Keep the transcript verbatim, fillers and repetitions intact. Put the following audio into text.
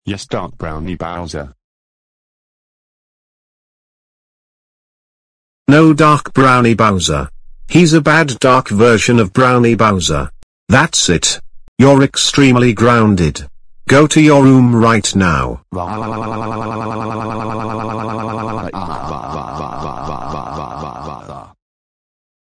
Yes, Dark Brownie Bowser. No, Dark Brownie Bowser. He's a bad dark version of Brownie Bowser. That's it. You're extremely grounded. Go to your room right now.